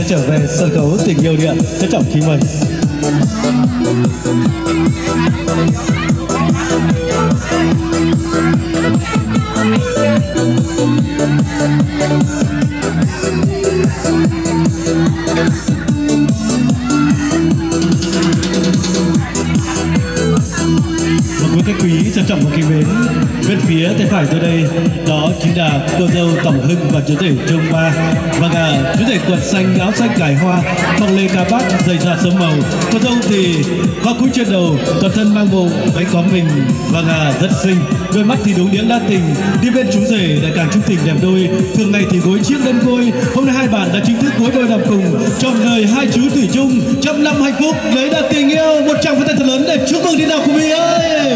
trở về sân khấu Tình Yêu Điện. Trân trọng kính mời. Quý khách quý trân trọng và kính mến, bên phía tay phải tôi đây đó chính là cô dâu Tổng Hưng và chú rể Trung Ba. Vâng chú rể quần xanh áo xanh cài hoa, phong lê ca bát, giày da sớm màu. Cô dâu thì có cúi trên đầu, toàn thân mang bộ váy có mình. Vâng rất xinh, đôi mắt thì đúng điếng đa tình. Đi bên chú rể lại càng chung tình đẹp đôi. Thường ngày thì gối chiếc đơn côi, hôm nay hai bạn đã chính thức gối đôi làm cùng, trọn đời hai chú thủy chung, trăm năm hạnh phúc lấy là tình yêu. Một tràng pháo tay thật lớn để chúc mừng đi nào quý vị ơi.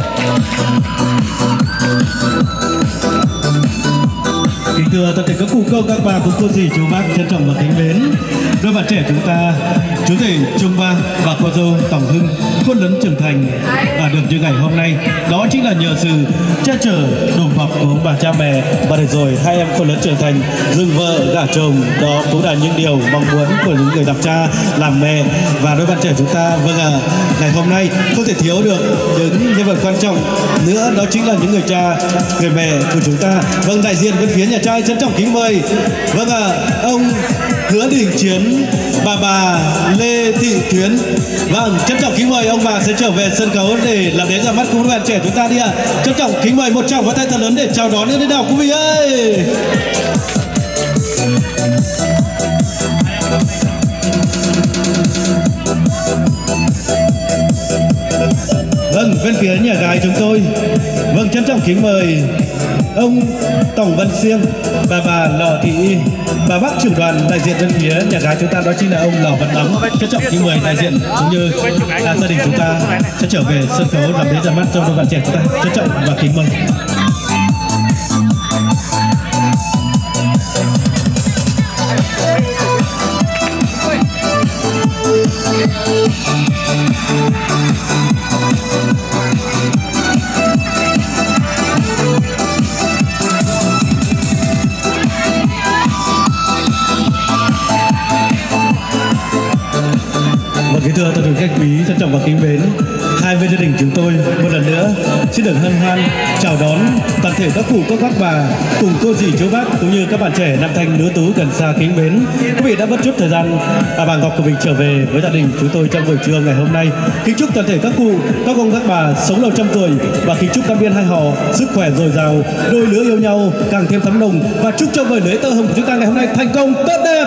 Kính thưa toàn thể các cụ cô, các bà, cô dì, chú bác trân trọng và kính mến, đôi bạn trẻ chúng ta, chú rể Trung Ba và cô dâu Tổng Hưng khôn lớn trưởng thành và được như ngày hôm nay, đó chính là nhờ sự che chở đùm bọc của ông bà cha mẹ. Và để rồi hai em khôn lớn trưởng thành, dựng vợ gả chồng, đó cũng là những điều mong muốn của những người làm cha làm mẹ. Và đôi bạn trẻ chúng ta, ngày hôm nay không thể thiếu được những nhân vật quan trọng nữa, đó chính là những người cha, người mẹ của chúng ta. Vâng, đại diện bên phía nhà trai trân trọng kính mời ông Hứa Đình Chiến, bà Lê Thị Tuyến. Vâng, trân trọng kính mời ông bà sẽ trở về sân khấu để làm đến ra mắt cùng các bạn trẻ chúng ta đi ạ. Trân trọng kính mời một tràng pháo tay thật lớn để chào đón những lãnh đạo quý vị ơi. Vâng, bên phía nhà gái chúng tôi, trân trọng kính mời ông Tổng Văn Siêng, bà Lò Thị Y, bà bác trưởng đoàn. Đại diện bên phía nhà gái chúng ta đó chính là ông Lò Văn Đóng. Trân trọng kính mời đại diện cũng như gia đình chúng ta sẽ trở về sân khấu làm đến ra mắt cho đôi bạn trẻ chúng ta. Trân trọng và kính mời. Kính thưa toàn thể khách quý trân trọng và kính mến, hai bên gia đình chúng tôi một lần nữa xin được hân hoan chào đón toàn thể các cụ, các bà cùng cô dì chú bác cũng như các bạn trẻ nam thanh nữ tú gần xa kính mến. Quý vị đã mất chút thời gian bà Ngọc của mình trở về với gia đình chúng tôi trong buổi trưa ngày hôm nay. Kính chúc toàn thể các cụ, các ông, các bà sống lâu trăm tuổi và kính chúc các biên hai họ sức khỏe dồi dào, đôi lứa yêu nhau càng thêm thắm nồng, và chúc cho buổi lễ tơ hồng của chúng ta ngày hôm nay thành công tốt đẹp.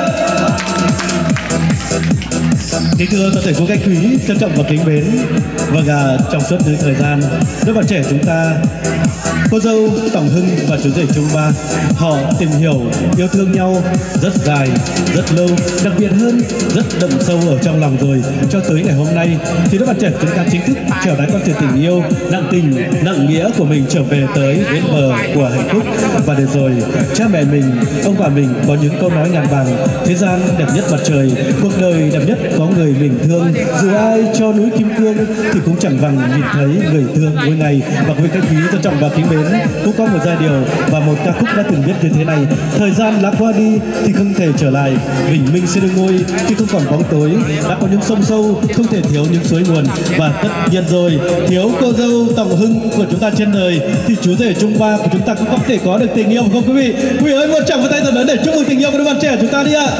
Kính thưa toàn thể quý khách quý trân trọng và kính mến, trong suốt những thời gian đôi bạn trẻ chúng ta, cô dâu Tổng Hưng và chú rể Trung Ba, họ tìm hiểu yêu thương nhau rất dài, rất lâu, đặc biệt hơn rất đậm sâu ở trong lòng rồi. Cho tới ngày hôm nay thì đôi bạn trẻ chúng ta chính thức chào đón con thuyền tình yêu nặng tình nặng nghĩa của mình trở về tới bến bờ của hạnh phúc. Và để rồi cha mẹ mình, ông bà mình có những câu nói ngàn vàng: thế gian đẹp nhất mặt trời, cuộc đời đẹp nhất có người mình thương, dù ai cho núi kim cương thì cũng chẳng bằng nhìn thấy người thương mỗi ngày. Và quý khách quý trân trọng và kính mến, cũng có một giai điệu và một ca khúc đã từng viết như thế này: thời gian đã qua đi thì không thể trở lại, bình minh sẽ đương ngôi khi không còn bóng tối, đã có những sông sâu không thể thiếu những suối nguồn. Và tất nhiên rồi, thiếu cô dâu Tổng Hưng của chúng ta trên đời thì chú rể Trung Ba của chúng ta cũng không thể có được tình yêu, không quý vị? Quý vị ơi, một tràng pháo tay thật lớn để chúc mừng tình yêu của đôi bạn trẻ chúng ta đi ạ.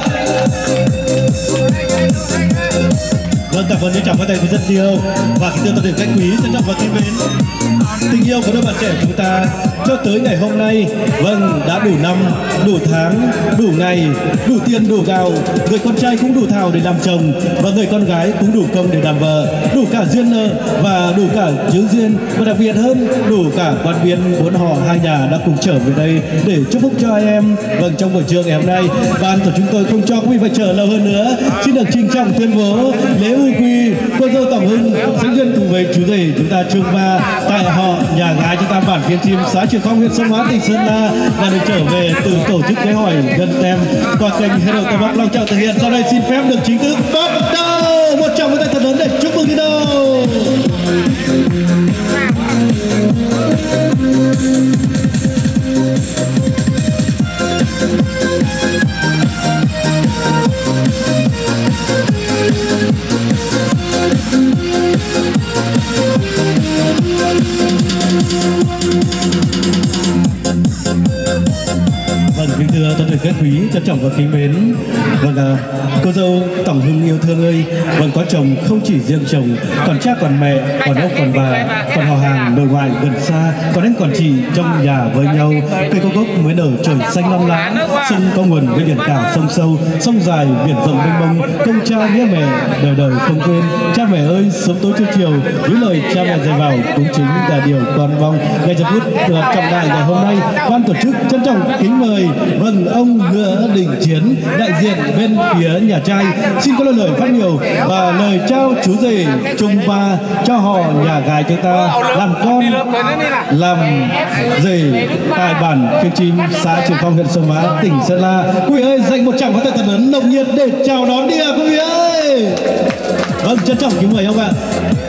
Vâng, cảm ơn những tràng pháo tay rất nhiều. Và kính thưa toàn thể khách quý trân trọng và kính mến, tình yêu của đôi bạn trẻ chúng ta cho tới ngày hôm nay đã đủ năm, đủ tháng, đủ ngày, đủ tiền, đủ gạo. Người con trai cũng đủ thảo để làm chồng, và người con gái cũng đủ công để làm vợ, đủ cả duyên nợ và đủ cả chướng duyên, và đặc biệt hơn đủ cả quan viên bốn họ hai nhà đã cùng trở về đây để chúc phúc cho hai em. Trong buổi trưa ngày hôm nay, ban của chúng tôi không cho quý vị phải chờ lâu hơn nữa, xin được trinh trọng tuyên bố lễ uy quy cô dâu Tổng Hưng sẽ duyên cùng với chú rể chúng ta Trung Ba tại họ nhà gái chúng ta bản Phiên Chim, xã Trường Phong, huyện Sông Hóa, tỉnh Sơn La, và được trở về từ tổ chức lễ hỏi gần tem qua kênh Hello Tây Bắc long trọng thực hiện. Sau đây xin phép được chính thức bắt đầu. Một tràng pháo tay thật lớn để chúc mừng đi đâu. tử các quý trân trọng và kính mến. Vâng, cô dâu Tổng Hưng yêu thương ơi, vâng, có chồng không chỉ riêng chồng, còn cha còn mẹ, còn ông còn bà, còn họ hàng nội ngoại gần xa, còn anh còn chị trong nhà với nhau. Cây có gốc mới nở trời xanh non lá, sông có nguồn với biển cả sông sâu, sông dài biển rộng mênh mông. Công cha nghĩa mẹ đời đời không quên. Cha mẹ ơi, sớm tối trưa chiều những lời cha mẹ dạy vào cũng chính là điều con mong. Ngày giờ phút trọng đại ngày hôm nay, ban tổ chức trân trọng kính mời vâng ông Hứa Đình Chiến, đại diện bên phía nhà trai, xin có lời phát biểu và lời trao chú rể Trung Ba cho họ nhà gái chúng ta làm con làm rể tại bản Kiêng Chim, xã Trường Phong, huyện Sông Mã, tỉnh Sơn La. Quý vị ơi, dành một tràng pháo tay thật lớn nồng nhiệt để chào đón đi ạ quý vị ơi. Vâng, trân trọng kính mời ông ạ.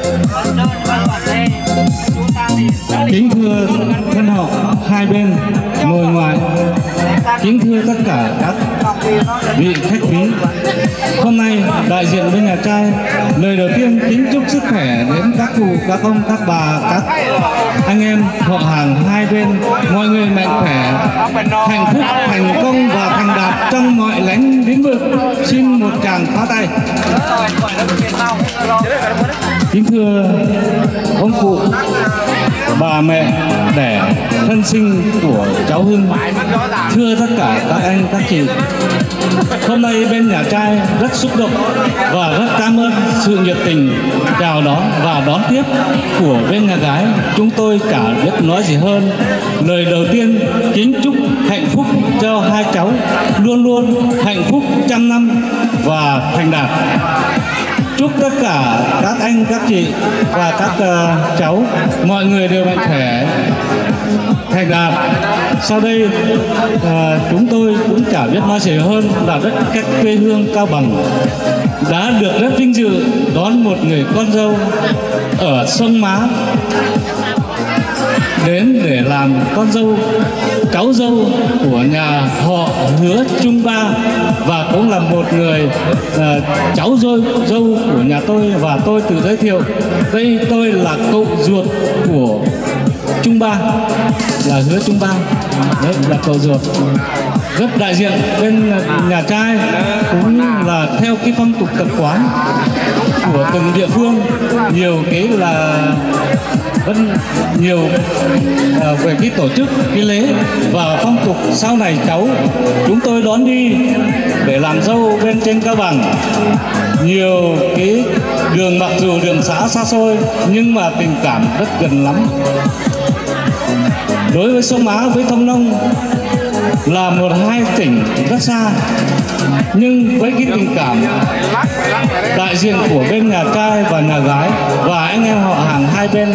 Kính thưa thân họ hai bên nội ngoại, kính thưa tất cả các vị khách quý. Hôm nay đại diện bên nhà trai lời đầu tiên kính chúc sức khỏe đến các cụ, các ông, các bà, các anh em họ hàng hai bên, mọi người mạnh khỏe, hạnh phúc, thành công và thành đạt trong mọi lĩnh vực. Xin một tràng pháo tay. Kính thưa ông cụ, bà mẹ đẻ thân sinh của cháu Hưng, thưa tất cả các anh các chị, hôm nay bên nhà trai rất xúc động và rất cảm ơn sự nhiệt tình chào đón và đón tiếp của bên nhà gái. Chúng tôi chả biết nói gì hơn. Lời đầu tiên kính chúc hạnh phúc cho hai cháu luôn luôn hạnh phúc trăm năm và thành đạt. Chúc tất cả các anh, các chị và các cháu mọi người đều mạnh khỏe, thành đạt. Sau đây chúng tôi cũng chả biết nói gì hơn là rất cách quê hương Cao Bằng đã được rất vinh dự đón một người con dâu ở sông Mã đến để làm con dâu, cháu dâu của nhà họ Hứa Trung Ba, và cũng là một người cháu dâu của nhà tôi. Và tôi tự giới thiệu, đây tôi là cậu ruột của Trung Ba, là Hứa Trung Ba, đấy là cậu ruột. Rất đại diện bên nhà trai cũng là theo cái phong tục tập quán của từng địa phương, nhiều cái là vẫn nhiều về cái tổ chức, cái lễ và phong tục. Sau này cháu chúng tôi đón đi để làm dâu bên trên Cao Bằng, nhiều cái đường, mặc dù đường xã xa xôi nhưng mà tình cảm rất gần lắm. Đối với sông Mã, với Thông Nông là một hai tỉnh rất xa, nhưng với cái tình cảm đại diện của bên nhà trai và nhà gái và anh em họ hàng hai bên,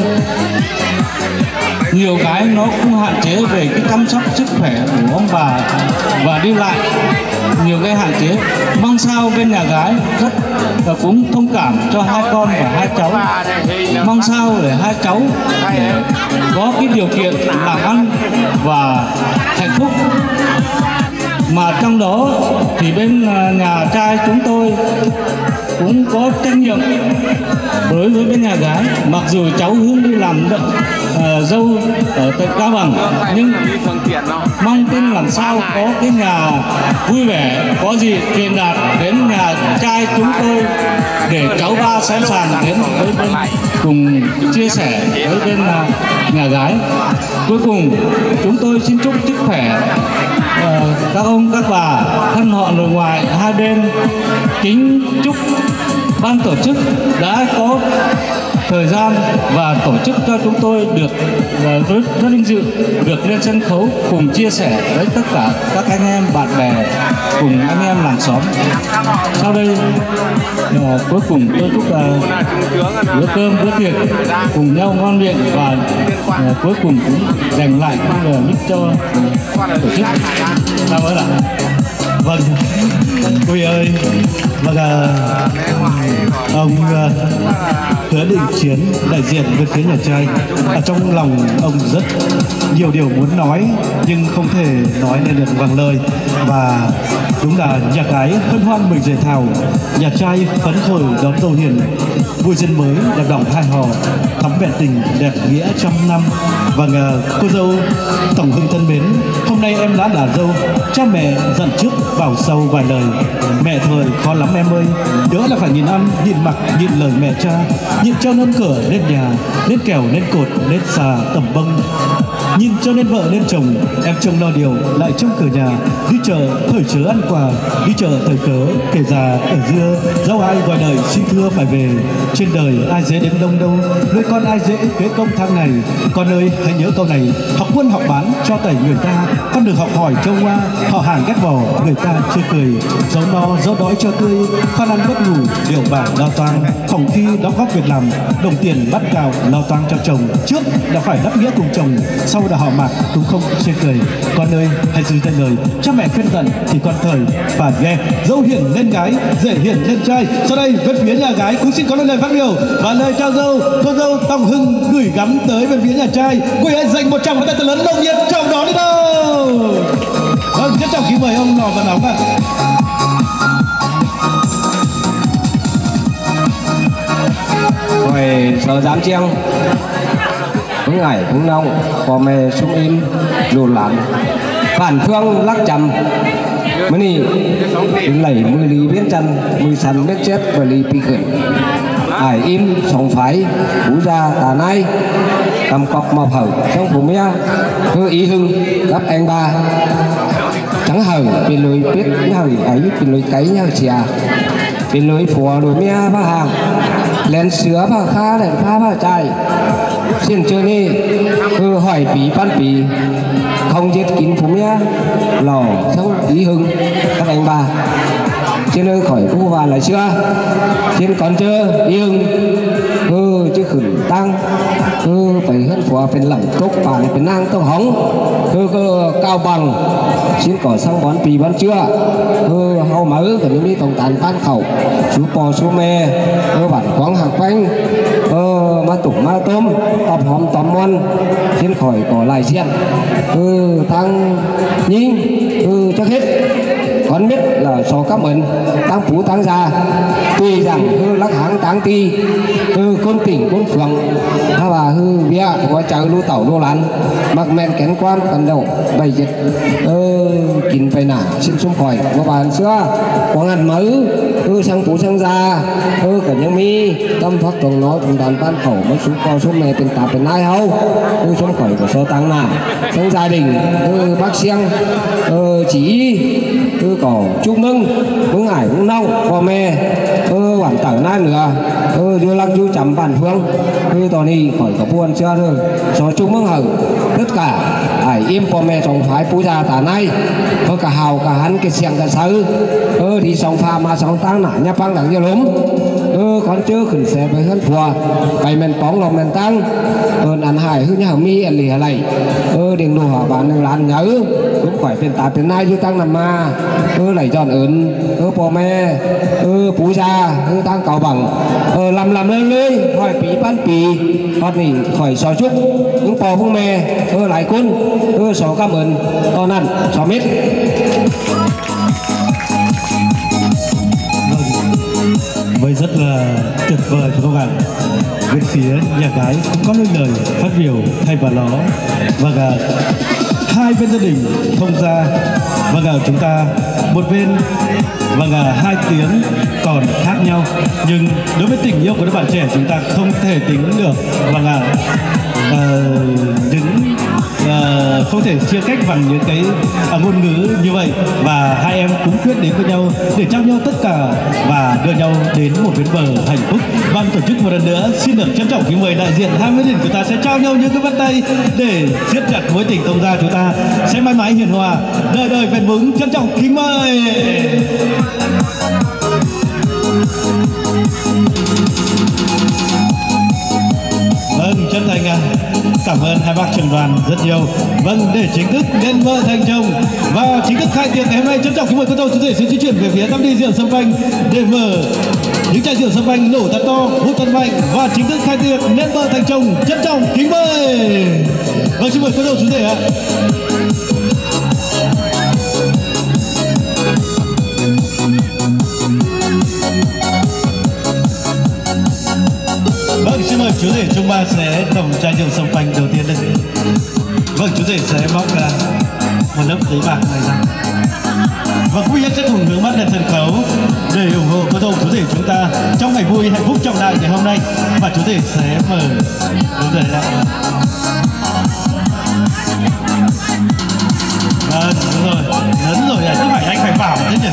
nhiều cái nó cũng hạn chế về cái chăm sóc sức khỏe của ông bà và đi lại, nhiều cái hạn chế. Mong sao bên nhà gái rất và cũng thông cảm cho hai con và hai cháu, mong sao để hai cháu để có cái điều kiện làm ăn và hạnh phúc. Mà trong đó thì bên nhà trai chúng tôi cũng có trách nhiệm đối với bên nhà gái. Mặc dù cháu Hương đi làm dâu ở tại Cao Bằng, nhưng mong tin làm sao có cái nhà vui vẻ, có gì truyền đạt đến nhà trai chúng tôi để cháu Ba sẵn sàng đến với bên cùng chia sẻ với bên nhà gái. Cuối cùng chúng tôi xin chúc sức khỏe các ông, các bà, thân họ nội ngoại hai bên. Kính chúc ban tổ chức đã có thời gian và tổ chức cho chúng tôi được rất vinh dự được lên sân khấu cùng chia sẻ với tất cả các anh em bạn bè cùng anh em làng xóm. Sau đây cuối cùng tôi chúc bữa cơm bữa tiệc cùng nhau ngon miệng và cuối cùng cũng dành lại mic cho tổ chức. Chào ơn ạ. Vâng, quý ơi, vâng, ông Hứa Đình Chiến, đại diện bên phía nhà trai, ở trong lòng ông rất nhiều điều muốn nói nhưng không thể nói nên được bằng lời. Và đúng là nhà gái hân hoan mừng dệt thảo, nhà trai phấn khởi đón dâu hiền, vui duyên mới đẹp đỏng hai hò, thắm vẹn tình đẹp nghĩa trăm năm. Vâng, cô dâu Tổng Hưng thân mến, hôm nay em đã là dâu, cha mẹ dặn trước vào sâu vài lời. Mẹ thời khó lắm em ơi, đỡ là phải nhìn ăn, nhìn mặc, nhìn lời mẹ cha, nhìn cho nên cửa nên nhà, nên kèo nên cột, nên xà tẩm bông, nhìn cho nên vợ nên chồng. Em trông lo điều lại trong cửa nhà, đi chợ thời chớ ăn quà, đi chợ thời cớ kể già ở dưa. Dẫu ai gọi đời xin thưa phải về, trên đời ai dễ đến đông đâu, nuôi con ai dễ kế công tháng này. Con ơi hãy nhớ câu này, học quân học bán cho tẩy người ta, con được học hỏi châu hoa, họ hàng ghét bỏ người ta chưa cười. Dấu no dấu đói cho tươi, con ăn bất ngủ điều bảng lo toang, phòng thi đóng góp việc làm, đồng tiền bắt gạo lo toang cho chồng. Trước đã phải đáp nghĩa cùng chồng, sau đã họ mạc cũng không chê cười. Con ơi hãy giữ tay lời, cha mẹ khuyên dặn thì con thời phải nghe. Dâu hiền lên gái, rể hiền lên trai. Sau đây bên phía nhà gái cũng xin có lời phát biểu và lời trao dâu. Cô dâu Tổng Hưng gửi gắm tới bên phía nhà trai. Quý hãy dành một tràng pháo tay thật lớn nồng nhiệt chào đón đi đâu. Vâng, trân trọng kính mời ông Lò Văn Óng ạ. Hồi giờ dám chiêng cũng ngải cũng nông có mẹ sung im lù lặn phản phương lắc chầm mới nì lẩy mười lý biến chân mười sắn biết chết và lý pi khởi ải im sống phái cú ra tà nay cầm cọc mọc hở trong phủ mía cứ ý hưng gấp anh ba chẳng hở bên lối biết hở ấy bên lối cấy nhau chè bên lối phùa lối mía và hàng lên sứa và kha lên pha và chài xin chơi đi cứ hỏi bí ban bí không giết kín phú mía lò sống ý hưng các anh bà trên nơi khỏi khu và lại chưa trên còn chưa ý hưng chứ khử tăng phải hơn phùaเป็นหลังtốc bảnเป็นnang tốc hóng cao bằng xin cỏ sang bón pì bón chưa hao mỡ phải đi tổng tàn tan khẩu chú bò chú mè bản quáng hàng quanh ma tủng ma tôm tọp hòm tọm mon xin khỏi cỏ lại xiên tăng nhinh chắc hết con biết là số cảm ơn tăng phú tăng già tuy rằng lắc háng tăng ti con tỉnh con phường ha bà bia có chợ lưu tẩu lưu lán mặc men kén quan cần đầu bày dịch kín phải nả xin xung khỏi có bàn xưa có ngàn mới sang phú sang già cả những mi tâm thoát tổng nói cùng đàn ban khẩu mất xuống co xuống này tiền tạp tiền ai hâu xung khỏi của số tăng nào trong gia đình bác siêng chỉ có chúc mừng cũng ngải cũng nâu có mẹ quản tở na nữa đưa lăng chú chấm bản phương tòa đi khỏi có buồn chưa thôi số chúc mừng hở tất cả hải im có mẹ trong phái phú gia tả nay cả hào cả hắn cái xiềng cả sứ thì sòng pha mà sòng tăng nả nhà băng đẳng như lúm con chưa khẩn xe với hơn phùa bày men bóng lòng men tăng ăn hải hư nhà mi ăn lì hà lầy điện đồ hỏa bán đường làn nhớ cũng phải tiền tạp tiền nay chú tăng nằm ma lầy giòn ớn bò mẹ phú gia tăng cầu bằng làm lên lưới hỏi bí bán bí con thì khỏi xò chúc những bò phung mẹ lại quân xò cảm ơn con ăn xò mít. Với rất là tuyệt vời các bạn. Bên phía nhà gái cũng có lời phát biểu thay vào đó. Và hai bên gia đình thông ra và chúng ta một bên và hai tiếng còn khác nhau, nhưng đối với tình yêu của các bạn trẻ chúng ta không thể tính được và những không thể chia cách bằng những cái ngôn ngữ như vậy. Và hai em cũng quyết đến với nhau để trao nhau tất cả và đưa nhau đến một bến bờ hạnh phúc. Ban tổ chức một lần nữa xin được trân trọng kính mời đại diện hai gia đình chúng ta sẽ trao nhau những cái bắt tay để siết chặt mối tình thông gia chúng ta sẽ mãi mãi hiền hòa, đời đời bền vững. Trân trọng kính mời. Vâng, chân thành Cảm ơn hai bác trưởng đoàn rất nhiều. Vâng, để chính thức lên vợ thành chồng và chính thức khai tiệc ngày hôm nay, trân trọng kính mời cô dâu chú rể xin di chuyển về phía tăm ly rượu sâm panh để mở những chai rượu sâm panh nổ thật to, hút thật mạnh và chính thức khai tiệc lên vợ thành chồng. Trân trọng kính mời. Vâng, xin mời cô dâu chú rể ạ. Vâng, xin mời chú rể Trung Ba sẽ cầm chai rượu sâm panh đầu tiên đây. Vâng, chú rể sẽ móc ra một lớp giấy bạc này ra. Và quý khách sẽ cùng hướng mắt lên sân khấu để ủng hộ cô dâu chú rể chúng ta trong ngày vui hạnh phúc trọng đại ngày hôm nay. Và chú rể sẽ mở chú rể ra. Vâng, đúng rồi, lớn rồi à, chứ phải anh phải bảo thế nhỉ.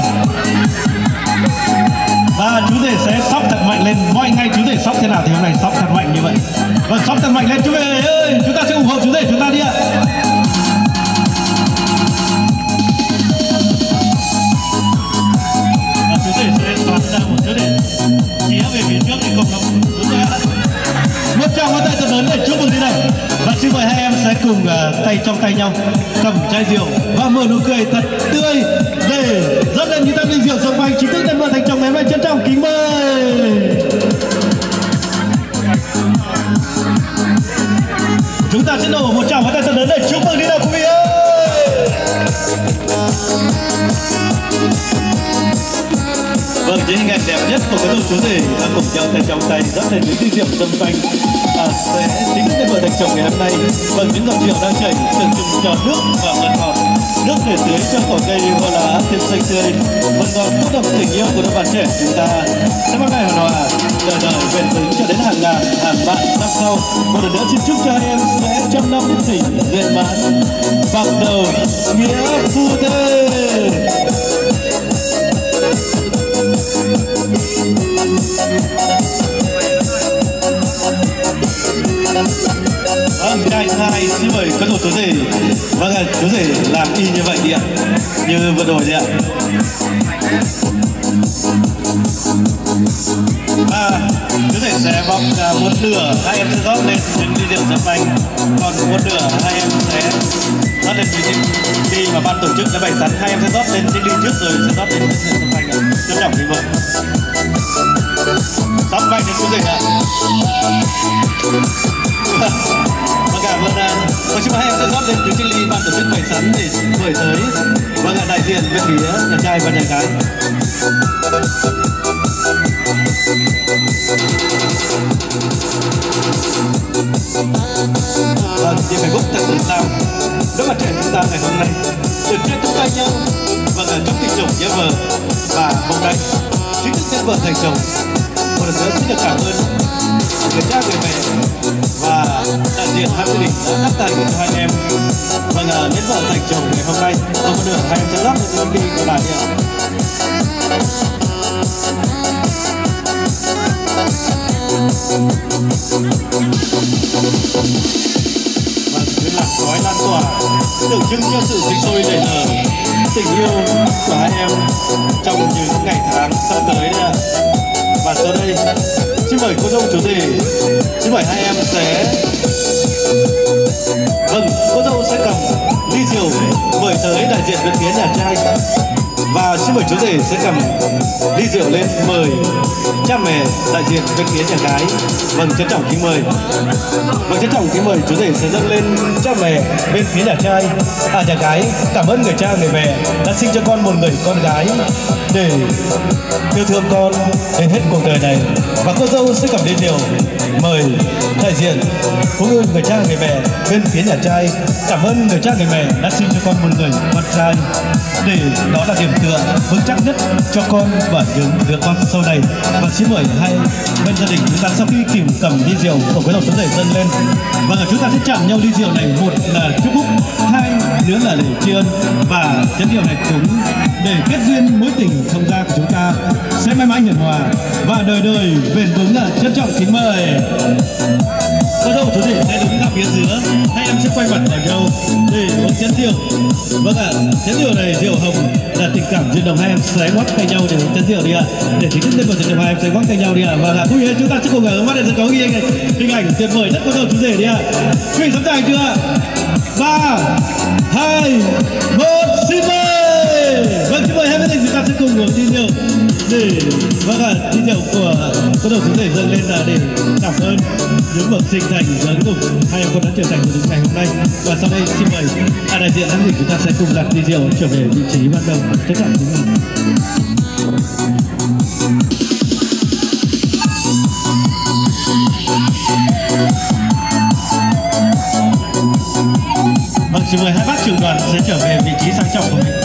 Và chú rể sẽ sóc thật mạnh lên. Mọi ngày chú rể sóc thế nào thì hôm nay sóc thật mạnh như vậy. Vâng, sóc thật mạnh lên chú rể ơi, chúng ta sẽ ủng hộ chú rể chúng ta đi ạ. Và chú rể sẽ xoắn ra một chú rể chĩa về phía trước thì cộng đồng đúng rồi ạ. Một tràng pháo tay thật lớn để chúc mừng đi nào. Và xin mời hai em sẽ cùng tay trong tay nhau cầm chai rượu và mở nụ cười thật tươi để dâng lên những tăm ly rượu sâm panh chính thức lên vợ thành chồng ngày hôm nay. Trân trọng kính mời. Chúng ta sẽ nổ một tràng pháo tay thật lớn để chúc mừng đi nào quý vị ơi. Vâng, những hình ảnh đẹp nhất của các chú rể đã cùng nhau tay trong tay dắt lên những ly rượu sâm panh sẽ chính thức lên vợ thành chồng ngày hôm nay. Vâng, những giọt rượu đang chảy tưởng chừng cho nước và mật ngọt, nước để tưới cho cỏ cây hoa lá thêm xanh tươi, mật ngọt tốt đậm tình yêu của đôi bạn trẻ chúng ta sẽ mang lại hòa đời đời bền vững cho đến hàng ngàn hàng vạn năm sau. Một lần nữa xin chúc cho hai em sẽ trăm năm tình viên mãn, bạc đầu nghĩa phu thê. Vâng, trai thứ hai xin mời các chú rể. Vâng, chú rể làm y như vậy đi ạ, như vừa rồi đi ạ. Và chú rể sẽ bóc một nửa, hai em sẽ rót lên những ly rượu sâm panh, còn một nửa hai em sẽ rót lên những ly mà ban tổ chức đã bày sẵn. Hai em sẽ rót lên những ly trước rồi sẽ rót lên những rượu sâm panh ạ. Trân trọng kính mời. Sâm panh đến chú rể ạ. Vâng, cảm ơn và xin mời hai em sẽ rót lên những chiếc ly ban tổ chức bày sẵn để mời tới vâng đại diện bên phía nhà trai và nhà gái. Vâng, thì phải gúc thật tự sao đôi bạn trẻ chúng ta ngày hôm nay được chơi trong tay nhau và trong tình chồng nhé vợ và hôm nay chính thức nên vợ thành chồng. Một lần nữa xin được cảm ơn người cha người mẹ và đại diện hai gia đình đã đắp tài cho hai em. Vâng, đến vợ thành chồng ngày hôm nay không có được hai em sẽ rót một ly của bà đi ạ. Và những làn khói lan tỏa tượng trưng cho sự sinh sôi nảy nở tình yêu của hai em trong những ngày tháng sắp tới đấy ạ. Và sau đây xin mời cô dâu chú rể, xin mời hai em sẽ vâng, cô dâu sẽ cầm ly rượu mời tới đại diện bên phía nhà trai và xin mời chú rể sẽ cầm ly rượu lên mời cha mẹ đại diện bên phía nhà gái. Vâng, trân trọng kính mời. Vâng, trân trọng kính mời chú rể sẽ dâng lên cha mẹ bên phía nhà trai nhà gái. Cảm ơn người cha người mẹ đã sinh cho con một người con gái để yêu thương con đến hết cuộc đời này. Và cô dâu sẽ cầm ly rượu mời đại diện cũng như người cha người mẹ bên phía nhà trai. Cảm ơn người cha người mẹ đã sinh cho con một người con trai để đó là điểm tựa vững chắc nhất cho con và những đứa con sau này. Và xin mời hai bên gia đình chúng ta sau khi cầm ly rượu của cái đầu chú rể dâng lên, và chúng ta sẽ chạm nhau ly rượu này, một là chúc phúc, hai nữa là để tri ân, và chén rượu này cũng để kết duyên mối tình thông gia của chúng ta sẽ mãi mãi hiền hòa và đời đời bền vững. Trân trọng kính mời. Cô dâu chú rể sẽ đứng ra phía giữa, hai em sẽ quay mặt vào nhau để uống chén rượu. Vâng ạ, chén rượu này rượu hồng là tình cảm duyên nồng, hai em sẽ ngoắc tay nhau để uống chén rượu đi ạ. Để chính thức lên vào trận hai em sẽ ngoắc tay nhau đi ạ. Vâng ạ, quý vị chúng ta sẽ cùng ở mắt để sẽ có hình ảnh tuyệt vời nhất cô dâu chú rể đi ạ. Quý vị sẵn sàng chưa? 3, 2, 1, xin mời. Vâng, xin mời hai bên chúng ta sẽ cùng uống ly rượu để vâng ạ, ly rượu của cô dâu chú rể dâng lên là để cảm ơn những bậc sinh thành dẫn cùng hai em con đã trở thành của ngày hôm nay. Và sau đây xin mời đại diện giám thị chúng ta sẽ cùng đặt ly rượu trở về vị trí ban đầu. Tất cả chúng mình. Vâng, xin mời hai bác trưởng đoàn sẽ trở về vị trí sang trọng của mình.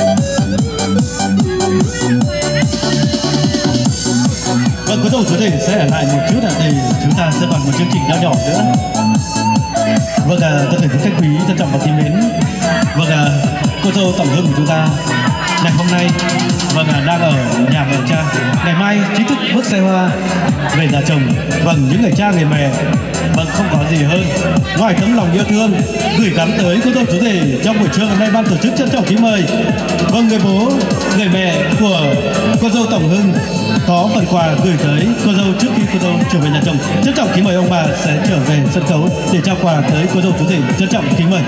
Vâng, cô dâu chú rể sẽ ở lại một chút để chúng ta sẽ còn một chương trình nhỏ nhỏ nữa. Vâng, tất cả các khách quý trân trọng và kính mến. Vâng, cô dâu tổng hương của chúng ta ngày hôm nay vâng đang ở nhà mẹ cha, ngày mai chính thức bước xe hoa về nhà chồng. Vâng, những người cha người mẹ vâng không có gì hơn ngoài tấm lòng yêu thương gửi gắm tới cô dâu chú rể trong buổi trưa hôm nay. Ban tổ chức trân trọng kính mời vâng người bố người mẹ của cô dâu tổng hưng có phần quà gửi tới cô dâu trước khi cô dâu trở về nhà chồng. Trân trọng kính mời ông bà sẽ trở về sân khấu để trao quà tới cô dâu chú rể. Trân trọng kính mời.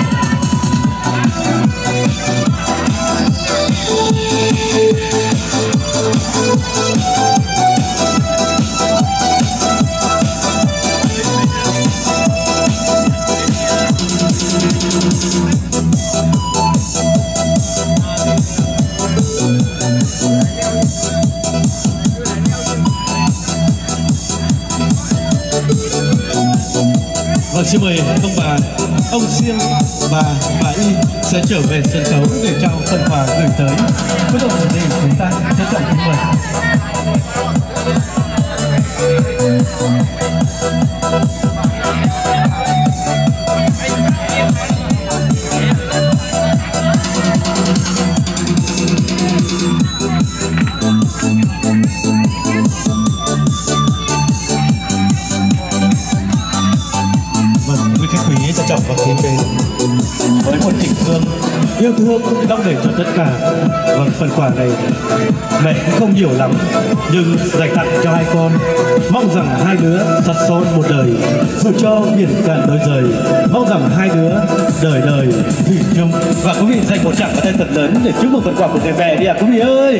Vâng, xin mời ông bà, ông Siêng, bà Y sẽ trở về sân khấu để trao phần quà gửi tới cô dâu chú rể chúng ta. Trân trọng kính mời. Trân trọng và kính mến, với một tình thương yêu thương đong để cho tất cả. Vâng, phần quà này mẹ cũng không nhiều lắm nhưng dành tặng cho hai con, mong rằng hai đứa sắt son một đời, dù cho biển cạn đôi rời, mong rằng hai đứa đời đời thủy chung. Và quý vị dành một tràng tay thật lớn để chúc mừng phần quà của người mẹ đi ạ quý vị ơi.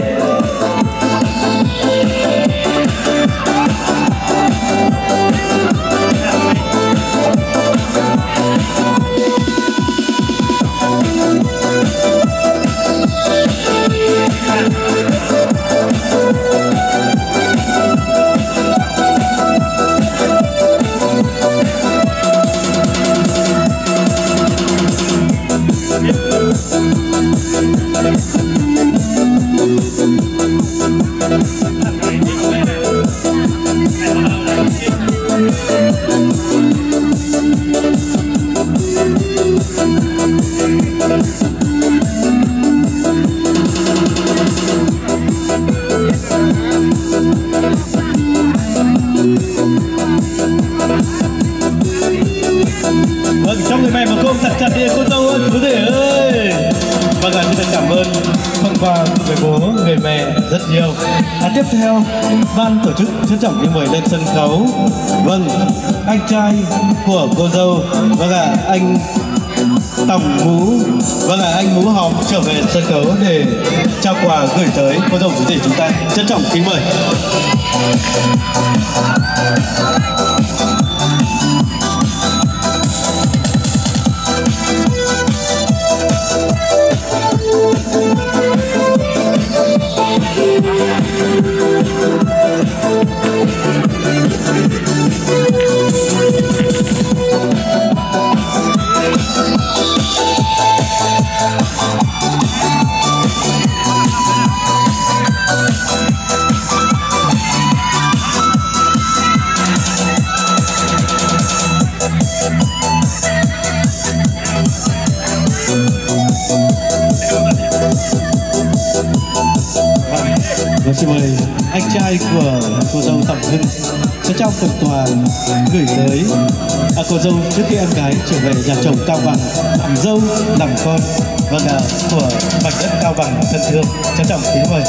Vâng, trong người mẹ mà cô thật chặt đi cô dâu ơi, chú rể ơi. Vâng, xin được cảm ơn phần quà của người bố, người mẹ rất nhiều. Tiếp theo, ban tổ chức trân trọng kính mời lên sân khấu vâng anh trai của cô dâu, vâng anh Tòng Mú, vâng anh Mú Hòm trở về sân khấu để trao quà gửi tới cô dâu chú rể chúng ta. Trân trọng kính mời. Vâng, xin mời anh trai của cô dâu Tổng Hưng sẽ trao phần quà gửi tới cô dâu trước khi em gái trở về nhà chồng Cao Bằng làm dâu làm con và của mảnh đất Cao Bằng thân thương. Trân trọng kính mời.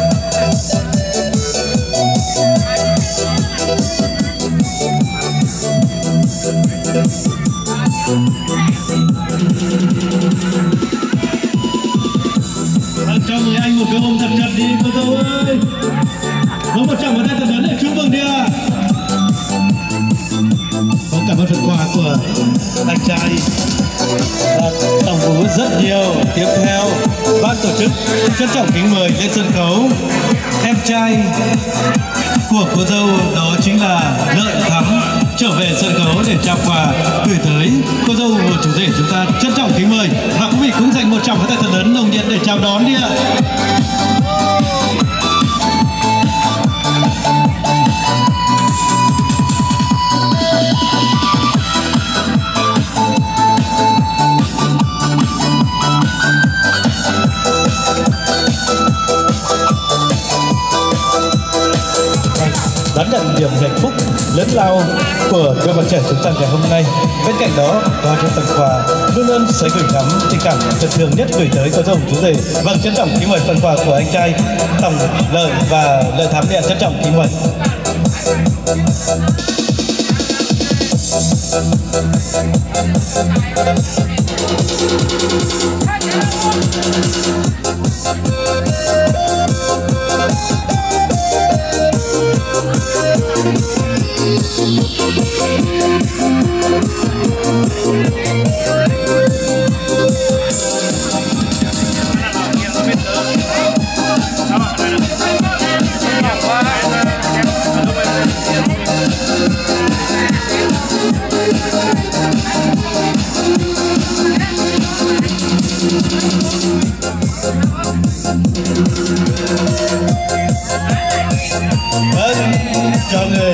Cho người anh một cái ôm thật chặt đi cô dâu ơi. Nó một trọng một tay thật lớn để chúc mừng đi ạ. Vâng, cảm ơn phần quà của anh trai Tổng Vũ rất nhiều. Tiếp theo ban tổ chức trân trọng kính mời lên sân khấu em trai của cô dâu, đó chính là Lợi Thắm, trở về sân khấu để trao quà gửi tới cô dâu của chủ rể chúng ta. Trân trọng kính mời và quý vị cũng dành một tràng pháo tay thật lớn nồng nhiệt để chào đón đi ạ. Đón nhận niềm hạnh phúc lớn lao của đôi bạn trẻ chúng ta ngày hôm nay. Bên cạnh đó có những phần quà luôn luôn sẽ gửi gắm tình cảm thân thương nhất gửi tới cô dâu chú rể. Vâng, trân trọng kính mời phần quà của anh trai Tổng Lợi và Lợi Thắm điện. Trân trọng kính mời. Cho người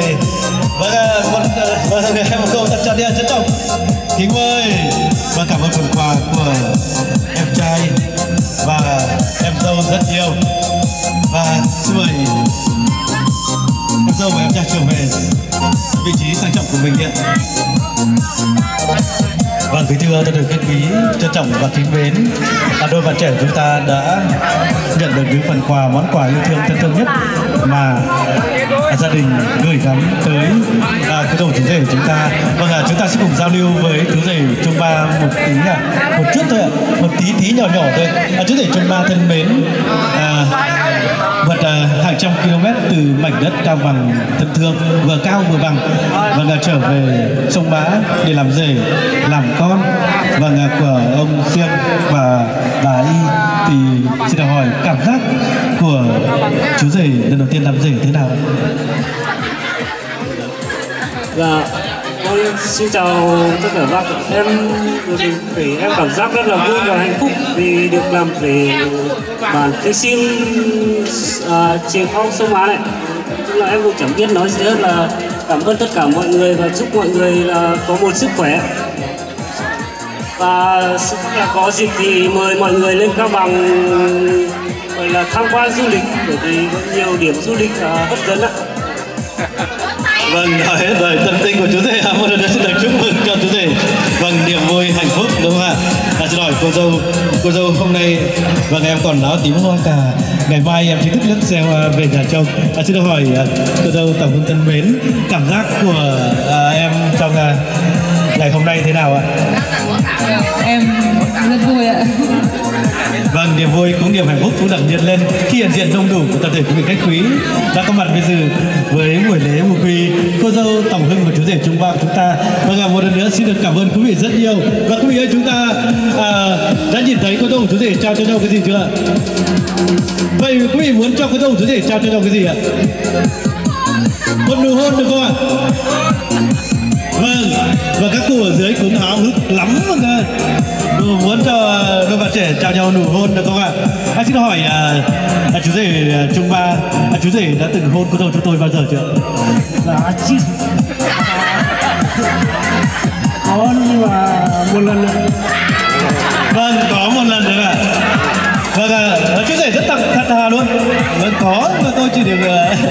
một câu thật chặt đi, trân trọng kính mời và cảm ơn phần quà của em trai và em dâu rất nhiều. Và xin mời em dâu và em trai trở về vị trí sang trọng của mình ạ. Vâng, kính thưa thân được kết quý, trân trọng và kính mến, đôi bạn trẻ chúng ta đã nhận được những phần quà, món quà yêu thương thân thương nhất mà gia đình gửi gắm tới cái dâu chú rể chúng ta. Vâng, chúng ta sẽ cùng giao lưu với chú rể Trung Ba một tí một chút thôi ạ, một tí nhỏ thôi. Chú rể Trung Ba thân mến, vượt hàng trăm km từ mảnh đất Cao Bằng thân thương, vừa cao vừa bằng, vâng, trở về sông Mã để làm rể làm con, vâng, của ông Siêng và bà Y. Thì xin được hỏi cảm giác của chú rể lần đầu tiên làm rể thế nào? Dạ, xin chào tất cả các em cảm giác rất là vui và hạnh phúc vì được làm rể bản Tây Sim Triềng Phong sông Mã này. Tức là em cũng chẳng biết nói gì hết là cảm ơn tất cả mọi người và chúc mọi người là có một sức khỏe. Và có dịp thì mời mọi người lên Cao Bằng gọi là tham quan du lịch, bởi vì có nhiều điểm du lịch hấp dẫn ạ. Vâng, nói hết rồi, tâm tình của chú rể. Một lần nữa xin được chúc mừng cho chú rể. Vâng, niềm vui hạnh phúc đúng không ạ? Xin hỏi cô dâu hôm nay vâng em còn áo tím hoa cả, ngày mai em chính thức lướt xe về nhà chồng. Xin được hỏi cô dâu Tổng Hưng thân mến, cảm giác của em trong ngày hôm nay thế nào ạ? Em rất vui ạ. Vâng, niềm vui cũng niềm hạnh phúc cũng đậm nhiệt lên khi hiện diện đông đủ của tập thể quý vị khách quý đã có mặt bây giờ với buổi lễ mục quy cô dâu Tổng Hưng và chú rể Trung Ba của chúng ta. Vâng, một lần nữa xin được cảm ơn quý vị rất nhiều. Và quý vị ơi, chúng ta đã nhìn thấy cô dâu và chú rể trao cho nhau cái gì chưa? Vậy quý vị muốn cho cô dâu và chú rể trao cho nhau cái gì ạ? Một nụ hôn được không ạ? Vâng, và các cụ ở dưới cũng háo hức lắm rồi. Muốn cho đôi bạn trẻ trao nhau nụ hôn được không ạ? Xin hỏi chú rể Trung Ba, chú rể đã từng hôn cô dâu chúng tôi bao giờ chưa? Dạ chứ. Có nhưng mà một lần nữa. Vâng, có một lần nữa ạ. Vâng, chú rể rất thật thà luôn. Vâng, có, mà tôi chỉ được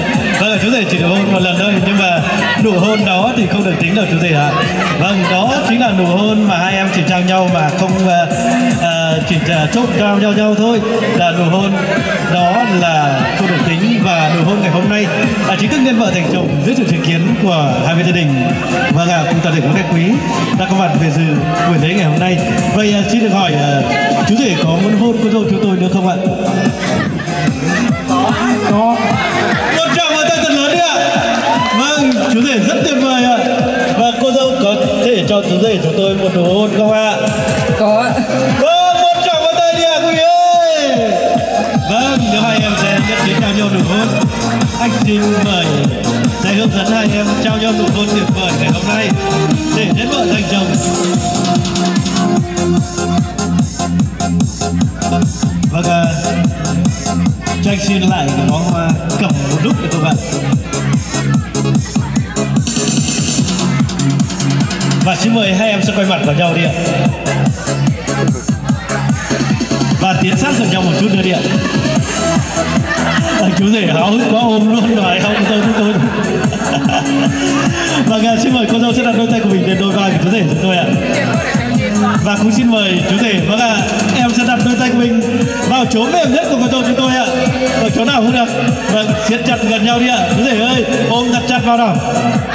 thì không được tính đâu chú rể ạ. Vâng, đó chính là nụ hôn mà hai em chỉ trao nhau mà không chỉ trộn trao nhau thôi. Là nụ hôn đó là không được tính, và nụ hôn ngày hôm nay chính thức nên vợ thành chồng dưới sự chứng kiến của hai bên gia đình. Vâng ạ, cùng toàn thể các quý đã có mặt về dự buổi lễ ngày hôm nay. Vậy xin được hỏi chú rể có muốn hôn cô dâu chúng tôi nữa không ạ? Có. Một tràng vào tay thật lớn đi ạ. Vâng, chú rể rất tuyệt vời ạ. Và cô dâu có thể cho chú rể chúng tôi một nụ hôn không ạ? Có. Vâng, một tràng vào tay đi ạ quý vị ơi. Vâng, nếu hai em sẽ nhất trí trao nhau nụ hôn, anh xin mời sẽ hướng dẫn hai em trao nhau nụ hôn tuyệt vời ngày hôm nay để đến vợ thành chồng. Vâng, cho anh xin lại cái bó hoa cầm một lúc để các bạn. Và xin mời hai em sẽ quay mặt vào nhau đi ạ. Và tiến sát gần nhau một chút nữa đi ạ. Chú rể háo hức quá ôm luôn rồi không cô dâu chúng tôi. Và xin mời cô dâu sẽ đặt đôi tay của mình lên đôi vai của chú rể chúng tôi ạ. Và cũng xin mời chú rể, vâng ạ, em sẽ đặt đôi tay của mình vào chỗ mềm nhất của cô dâu chúng tôi ạ. Ở chỗ nào cũng được. Vâng, siết chặt gần nhau đi ạ. Chú rể ơi, ôm thật chặt vào nào.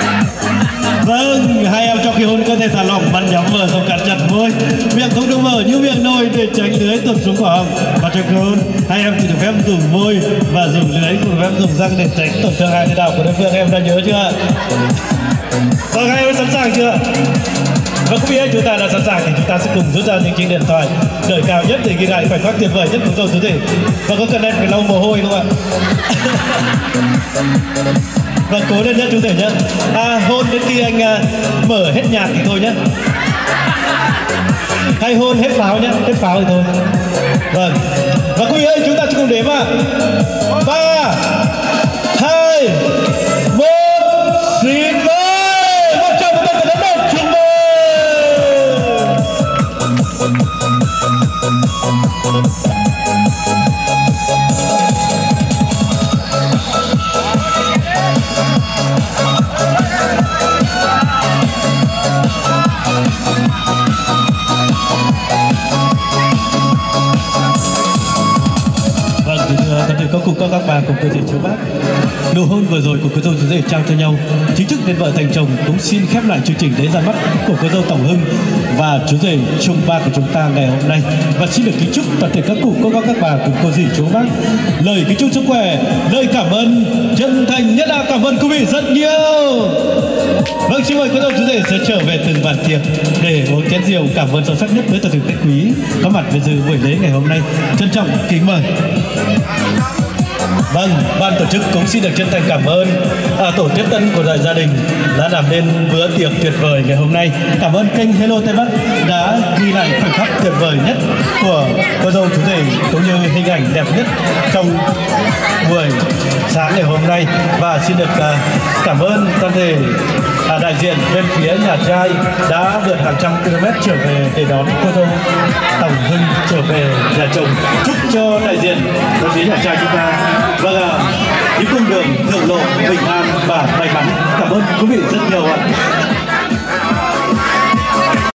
Vâng, hai em trong khi hôn cơ thể thả lỏng, mắt nhắm mở không cắn chặt môi, miệng không được mở như miệng nồi để tránh lưới tuột xuống cổ họng. Và trong khi hôn, hai em chỉ được phép dùng môi và dùng lưới, không được phép dùng răng để tránh tổn thương hai cái đạo của đối phương. Em đã nhớ chưa? Vâng, hai em sẵn sàng chưa? Và quý vị, chúng ta đã sẵn sàng thì chúng ta sẽ cùng rút ra những chiếc điện thoại đời cao nhất để ghi lại khoảnh khắc tuyệt vời nhất của dâu chú rể. Và có cần em phải lau mồ hôi không ạ? Và cố lên nhé chú rể nhé. Hôn đến khi anh mở hết nhạc thì thôi nhé. Hay hôn hết pháo nhé, hết pháo thì thôi. Vâng. Và quý vị ơi, chúng ta sẽ cùng đếm ạ. 3, 2, 1, xin mời. Một tràng một tay đến một xin mời. Có cùng các bà cùng cơ thể chiếu bác. Nụ hôn vừa rồi của cô dâu chú rể trao cho nhau chính thức đến vợ thành chồng cũng xin khép lại chương trình đến ra mắt của cô dâu Tổng Hưng và chú rể Trung Ba của chúng ta ngày hôm nay. Và xin được kính chúc toàn thể các cụ cô các bà cùng cô dì chú bác lời kính chúc sức khỏe, lời cảm ơn chân thành nhất là cảm ơn quý vị rất nhiều. Vâng, xin mời cô dâu chú rể sẽ trở về từng bàn tiệc để uống chén rượu cảm ơn sâu sắc nhất với toàn thể khách quý có mặt về dự buổi lễ ngày hôm nay. Trân trọng kính mời. Vâng, ban tổ chức cũng xin được chân thành cảm ơn tổ tiếp tân của gia đình đã làm nên bữa tiệc tuyệt vời ngày hôm nay. Cảm ơn kênh Hello Tây Bắc đã ghi lại khoảnh khắc tuyệt vời nhất của cô dâu chú rể cũng như hình ảnh đẹp nhất trong buổi sáng ngày hôm nay. Và xin được cảm ơn toàn thể đại diện bên phía nhà trai đã vượt hàng trăm km trở về để đón cô dâu Tổng Hưng trở về nhà chồng. Chúc cho đại diện bên phía nhà trai chúng ta những cung đường thượng lộ bình an và may mắn. Cảm ơn quý vị rất nhiều ạ.